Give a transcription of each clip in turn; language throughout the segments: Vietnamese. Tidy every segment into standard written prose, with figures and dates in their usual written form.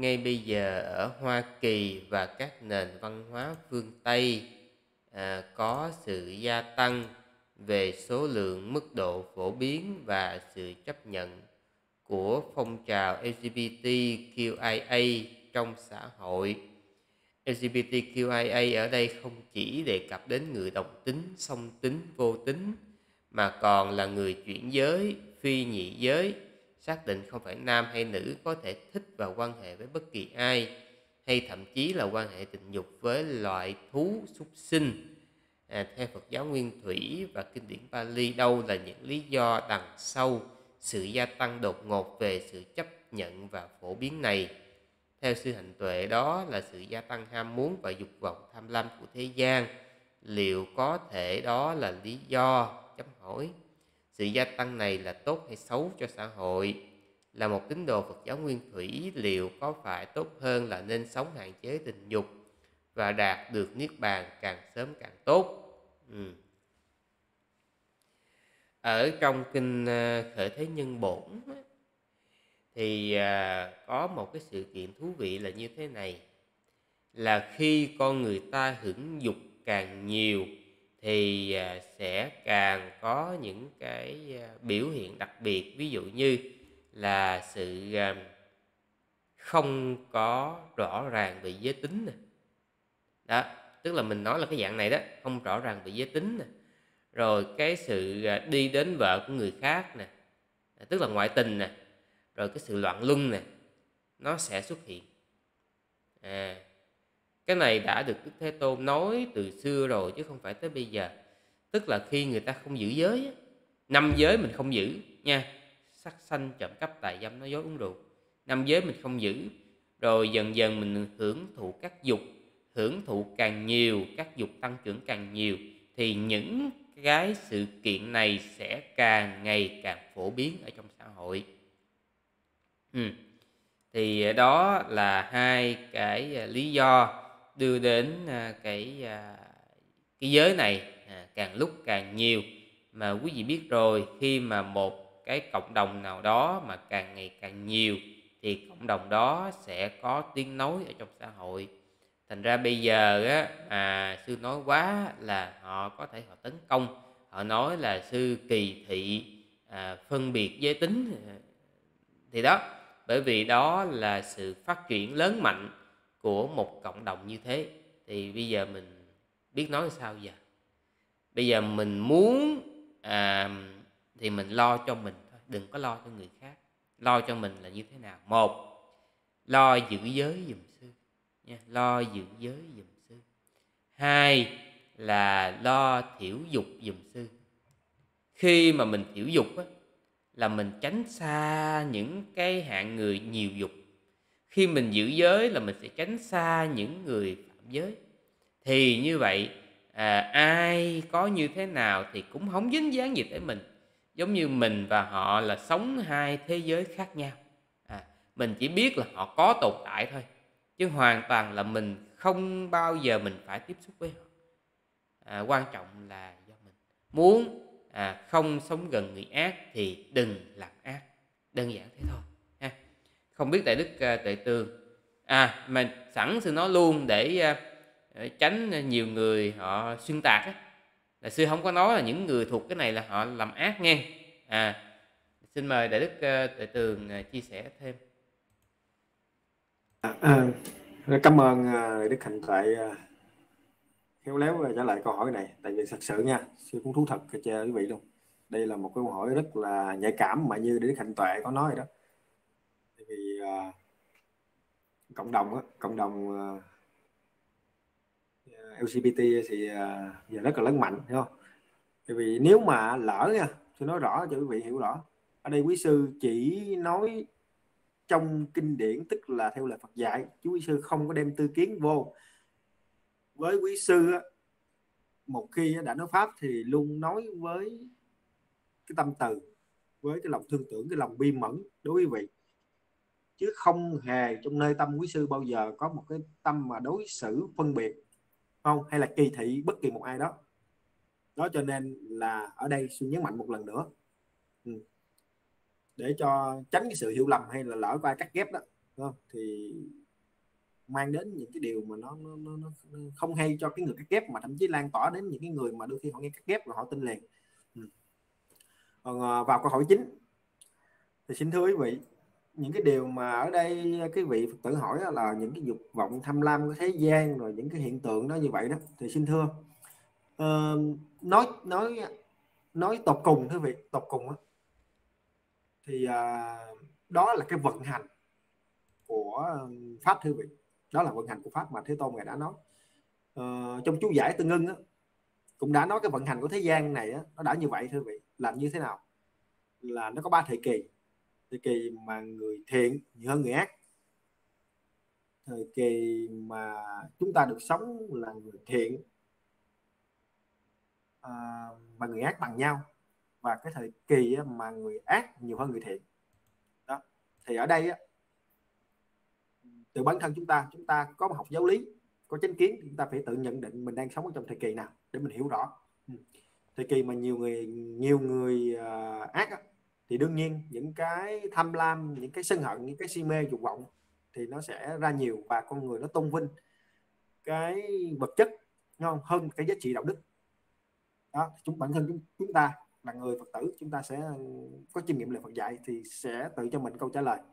ngay bây giờ ở Hoa Kỳ và các nền văn hóa phương Tây có sự gia tăng về số lượng, mức độ phổ biến và sự chấp nhận của phong trào LGBTQIA trong xã hội. LGBTQIA ở đây không chỉ đề cập đến người đồng tính, song tính, vô tính, mà còn là người chuyển giới, phi nhị giới, xác định không phải nam hay nữ, có thể thích và quan hệ với bất kỳ ai, hay thậm chí là quan hệ tình dục với loại thú súc sinh. Theo Phật giáo Nguyên Thủy và kinh điển Pali, đâu là những lý do đằng sau sự gia tăng đột ngột về sự chấp nhận và phổ biến này? Theo sư Hạnh Tuệ, đó là sự gia tăng ham muốn và dục vọng tham lam của thế gian. Liệu có thể đó là lý do? Chấm hỏi. Sự gia tăng này là tốt hay xấu cho xã hội? Là một tín đồ Phật giáo Nguyên Thủy, liệu có phải tốt hơn là nên sống hạn chế tình dục và đạt được niết bàn càng sớm càng tốt? Ở trong kinh Khởi Thế Nhân Bổn thì có một cái sự kiện thú vị là như thế này, là khi con người ta hưởng dục càng nhiều thì sẽ càng có những cái biểu hiện đặc biệt, ví dụ như là sự không có rõ ràng về giới tính nè. Đó, tức là mình nói là cái dạng này đó, không rõ ràng về giới tính nè. Rồi cái sự đi đến vợ của người khác nè, tức là ngoại tình nè. Rồi cái sự loạn luân nè, nó sẽ xuất hiện. Cái này đã được Đức Thế Tôn nói từ xưa rồi chứ không phải tới bây giờ. Tức là khi người ta không giữ giới, 5 giới mình không giữ nha: sát sanh, trộm cắp, tà dâm, nói dối, uống rượu. 5 giới mình không giữ, rồi dần dần mình hưởng thụ các dục, hưởng thụ càng nhiều, các dục tăng trưởng càng nhiều, thì những cái sự kiện này sẽ càng ngày càng phổ biến ở trong xã hội. Thì đó là hai cái lý do đưa đến cái giới này càng lúc càng nhiều. Mà quý vị biết rồi, khi mà một cái cộng đồng nào đó mà càng ngày càng nhiều thì cộng đồng đó sẽ có tiếng nói ở trong xã hội. Thành ra bây giờ á, mà sư nói quá là họ có thể họ tấn công, họ nói là sư kỳ thị phân biệt giới tính. Thì đó, bởi vì đó là sự phát triển lớn mạnh của một cộng đồng như thế. Thì bây giờ mình biết nói sao giờ? Bây giờ mình muốn thì mình lo cho mình thôi, đừng có lo cho người khác. Lo cho mình là như thế nào? Một, lo giữ giới giùm sư nha, lo giữ giới giùm sư. Hai là lo thiểu dục giùm sư. Khi mà mình thiểu dục á, là mình tránh xa những cái hạng người nhiều dục. Khi mình giữ giới là mình sẽ tránh xa những người phạm giới. Thì như vậy ai có như thế nào thì cũng không dính dáng gì tới mình. Giống như mình và họ là sống hai thế giới khác nhau. Mình chỉ biết là họ có tồn tại thôi, chứ hoàn toàn là mình không bao giờ mình phải tiếp xúc với họ. Quan trọng là do mình muốn không sống gần người ác thì đừng làm ác. Đơn giản thế thôi ha. Không biết Đại Đức Tuệ Tường mà sẵn sư nói luôn để tránh nhiều người họ xuyên tạc á, là sư không có nói là những người thuộc cái này là họ làm ác nghe. Xin mời Đại Đức Tuệ Tường chia sẻ thêm. Cảm ơn Đức Hạnh Tuệ khéo léo trả lời câu hỏi này. Tại vì thật sự nha, sư cũng thú thật cho quý vị luôn, đây là một câu hỏi rất là nhạy cảm mà như Đức Hạnh Tuệ có nói đó. Tại vì cộng đồng LGBT thì giờ rất là lớn mạnh, hiểu không? Tại vì nếu mà lỡ nha, tôi nói rõ cho quý vị hiểu rõ, ở đây quý sư chỉ nói trong kinh điển, tức là theo lời Phật dạy, chứ quý sư không có đem tư kiến vô. Với quý sư một khi đã nói pháp thì luôn nói với cái tâm từ, với cái lòng thương tưởng, cái lòng bi mẫn đối với quý vị, chứ không hề trong nơi tâm quý sư bao giờ có một cái tâm mà đối xử phân biệt không, hay là kỳ thị bất kỳ một ai đó. Đó cho nên là ở đây sư nhấn mạnh một lần nữa để cho tránh cái sự hiểu lầm hay là lỡ có ai cắt ghép đó. đúng không? Thì mang đến những cái điều mà nó không hay cho cái người cắt ghép, mà thậm chí lan tỏa đến những cái người mà đôi khi họ nghe cắt ghép và họ tin liền. Còn vào câu hỏi chính thì xin thưa quý vị, những cái điều mà ở đây cái vị Phật tử hỏi là những cái dục vọng tham lam của thế gian, rồi những cái hiện tượng đó như vậy đó, thì xin thưa nói tột cùng, thưa vị, tột cùng đó, thì đó là cái vận hành của pháp, thưa vị. Đó là vận hành của pháp mà Thế Tôn ngài đã nói. Trong chú giải Tương Ưng cũng đã nói cái vận hành của thế gian này nó đã như vậy, thưa vị. Làm như thế nào? Là nó có 3 thời kỳ. Thời kỳ mà người thiện nhiều hơn người ác, thời kỳ mà chúng ta được sống là người thiện mà người ác bằng nhau, và cái thời kỳ mà người ác nhiều hơn người thiện đó. Thì ở đây từ bản thân chúng ta có một học giáo lý, có chánh kiến, chúng ta phải tự nhận định mình đang sống ở trong thời kỳ nào để mình hiểu rõ. Thời kỳ mà nhiều người ác thì đương nhiên những cái tham lam, những cái sân hận, những cái si mê dục vọng thì nó sẽ ra nhiều, và con người nó tôn vinh cái vật chất không hơn cái giá trị đạo đức đó. Bản thân chúng ta là người Phật tử, chúng ta sẽ có chiêm nghiệm lời Phật dạy thì sẽ tự cho mình câu trả lời.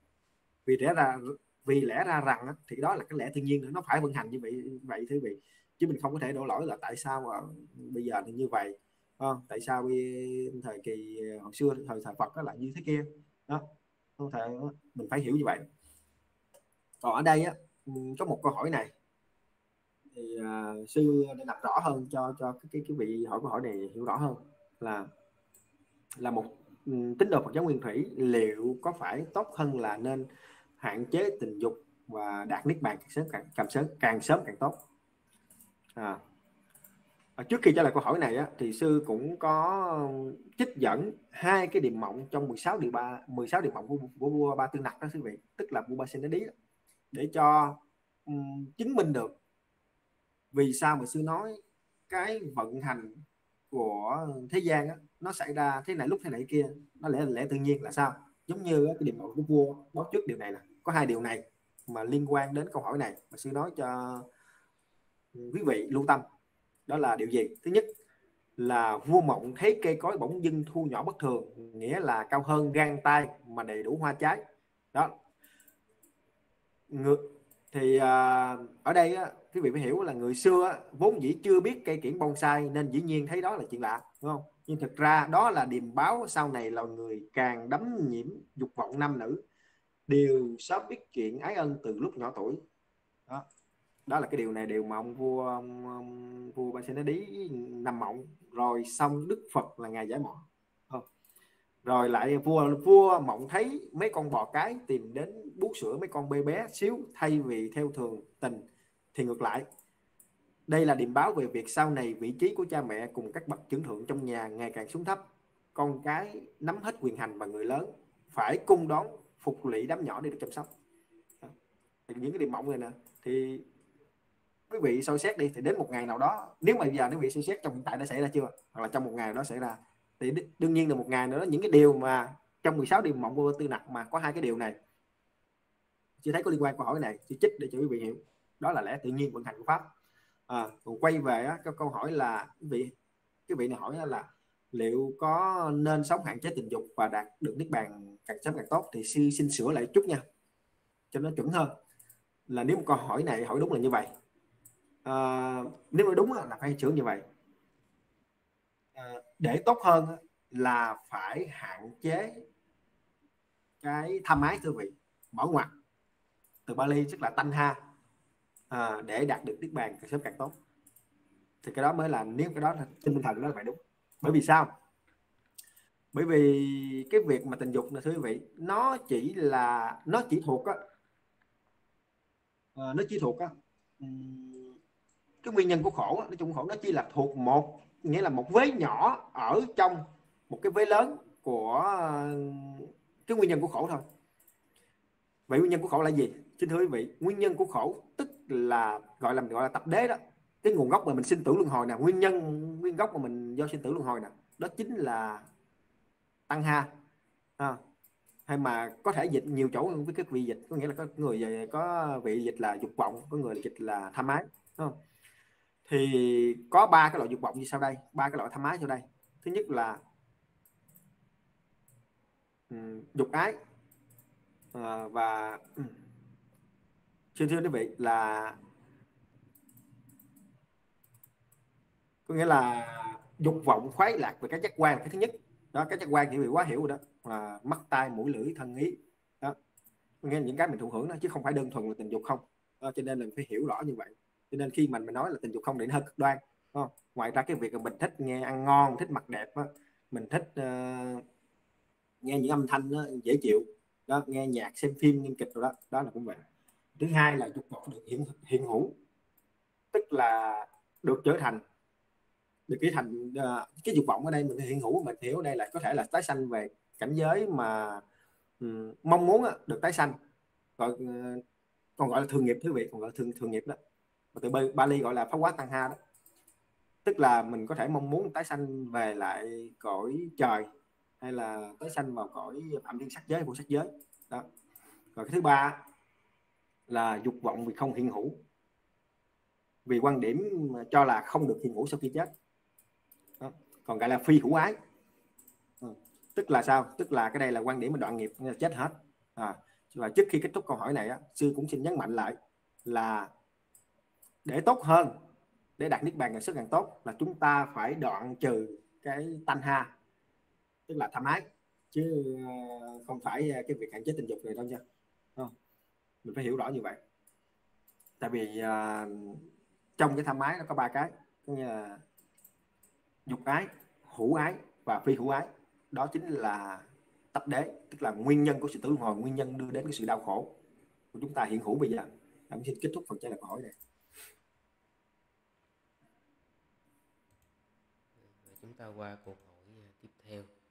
Vì lẽ ra rằng thì đó là cái lẽ tự nhiên, nó phải vận hành như vậy thưa vị. Chứ mình không có thể đổ lỗi là tại sao mà bây giờ thì như vậy, tại sao thời kỳ hồi xưa, thời Phật đó là như thế kia đó. Không thể, mình phải hiểu như vậy. Còn ở đây có một câu hỏi này thì sư để làm rõ hơn cho cái vị hỏi câu hỏi này hiểu rõ hơn, là một tín đồ Phật giáo nguyên thủy liệu có phải tốt hơn là nên hạn chế tình dục và đạt niết bàn càng sớm càng tốt? Trước khi trả lời câu hỏi này thì sư cũng có trích dẫn 2 cái điềm mộng trong 16 điềm mộng của vua Ba Tư Nặc đó quý vị, tức là vua Ba Sinh Đế, để cho chứng minh được vì sao mà sư nói cái vận hành của thế gian nó xảy ra thế này lúc thế này kia, nó lẽ tự nhiên là sao. Giống như cái điềm mộng của vua báo trước điều này nè, có 2 điều này mà liên quan đến câu hỏi này mà sư nói cho quý vị lưu tâm. Đó là điều gì? Thứ nhất là vua mộng thấy cây cối bỗng dưng thu nhỏ bất thường, nghĩa là cao hơn gang tay mà đầy đủ hoa trái đó. Thì ở đây quý vị phải hiểu là người xưa vốn dĩ chưa biết cây kiểng bonsai nên dĩ nhiên thấy đó là chuyện lạ, đúng không? Nhưng thực ra đó là điềm báo sau này là người càng đắm nhiễm dục vọng nam nữ đều sớm biết chuyện ái ân từ lúc nhỏ tuổi đó. Đó là cái điều này, điều mà ông vua Ba Sinh Đế nằm mộng rồi xong Đức Phật là ngài giải mộng. Rồi lại vua mộng thấy mấy con bò cái tìm đến bú sữa mấy con bê bé xíu thay vì theo thường tình thì ngược lại. Đây là điềm báo về việc sau này vị trí của cha mẹ cùng các bậc trưởng thượng trong nhà ngày càng xuống thấp, con cái nắm hết quyền hành và người lớn phải cung đón phục lỵ đám nhỏ để được chăm sóc. Những cái điềm mộng này nè thì quý vị soi xét đi, thì đến một ngày nào đó, nếu mà giờ quý vị soi xét trong hiện tại đã xảy ra chưa, hoặc là trong một ngày đó xảy ra, thì đương nhiên là một ngày nữa những cái điều mà trong 16 điềm mộng của Tư Nặc mà có 2 cái điều này chưa thấy có liên quan. Câu hỏi này chỉ trích để cho quý vị hiểu đó là lẽ tự nhiên vận hành của pháp. Còn quay về cái câu hỏi là cái vị này hỏi là liệu có nên sống hạn chế tình dục và đạt được niết bàn càng sớm càng tốt, thì xin sửa lại chút nha cho nó chuẩn hơn. Là nếu một câu hỏi này hỏi đúng là như vậy, nếu mà đúng là phải sửa như vậy. Để tốt hơn là phải hạn chế cái tham ái, thưa vị, bỏ ngoặt, từ Bali tức là tanha, để đạt được niết bàn càng sớm càng tốt. Thì cái đó mới là, nếu cái đó trên tinh thần đó là phải đúng. Bởi vì sao? Bởi vì cái việc mà tình dục này, thưa quý vị, nó chỉ thuộc cái nguyên nhân của khổ. Nói chung khổ nó chỉ là thuộc một, nghĩa là một vế nhỏ ở trong một cái vế lớn của cái nguyên nhân của khổ thôi. Vậy nguyên nhân của khổ là gì? Xin thưa quý vị, nguyên nhân của khổ tức là gọi là tập đế đó. Cái nguồn gốc mà mình sinh tử luân hồi nè, nguyên gốc mà mình do sinh tử luân hồi nè, đó chính là tăng ha. hay mà có thể dịch nhiều chỗ với cái vị dịch, có nghĩa là có người có vị dịch là dục vọng, có người dịch là tham ái, đúng không? Thì có ba cái loại dục vọng như sau đây, ba cái loại tham ái sau đây. Thứ nhất là dục ái, và xin thưa quý vị là có nghĩa là dục vọng khoái lạc về các giác quan, cái thứ nhất đó. Các giác quan thì bị quá hiểu rồi đó, là mắt tai mũi lưỡi thân ý đó, nghe những cái mình thụ hưởng đó, chứ không phải đơn thuần là tình dục không đó, cho nên là mình phải hiểu rõ như vậy. Cho nên khi mình nói là tình dục không thì nó hơi cực đoan, đúng không? Ngoài ra cái việc là mình thích nghe ăn ngon, thích mặc đẹp đó, mình thích nghe những âm thanh đó, dễ chịu đó, nghe nhạc, xem phim, nghe kịch rồi đó, đó là cũng vậy. Thứ hai là dục vọng được hiện hữu, tức là được trở thành, được cái thành cái dục vọng ở đây mình hiện hữu, mình hiểu ở đây là có thể là tái sanh về cảnh giới mà mong muốn được tái sanh, gọi còn gọi là thường nghiệp, quý vị, còn gọi là thường nghiệp đó, và từ Bali gọi là pháp quá tăng ha đó, tức là mình có thể mong muốn tái sanh về lại cõi trời, hay là tái sanh vào cõi phạm thiên sắc giới, vô sắc giới đó. Rồi cái thứ ba là dục vọng vì không hiện hữu, vì quan điểm cho là không được hiện hữu sau khi chết đó. Còn gọi là phi hữu ái, tức là sao? Tức là cái đây là quan điểm mà đoạn nghiệp, là chết hết. Và trước khi kết thúc câu hỏi này sư cũng xin nhấn mạnh lại là để tốt hơn, để đạt niết bàn càng sức càng tốt, là chúng ta phải đoạn trừ cái tanh ha, tức là tham ái, chứ không phải cái việc hạn chế tình dục này đâu nha. Mình phải hiểu rõ như vậy. Tại vì trong cái tham ái nó có ba cái, có nghĩa là dục ái, hữu ái và phi hữu ái. Đó chính là tập đế, tức là nguyên nhân của sự tử luân hồi, nguyên nhân đưa đến cái sự đau khổ của chúng ta hiện hữu bây giờ. Mình xin kết thúc phần trả lời câu hỏi này. Chúng ta qua cuộc hỏi tiếp theo.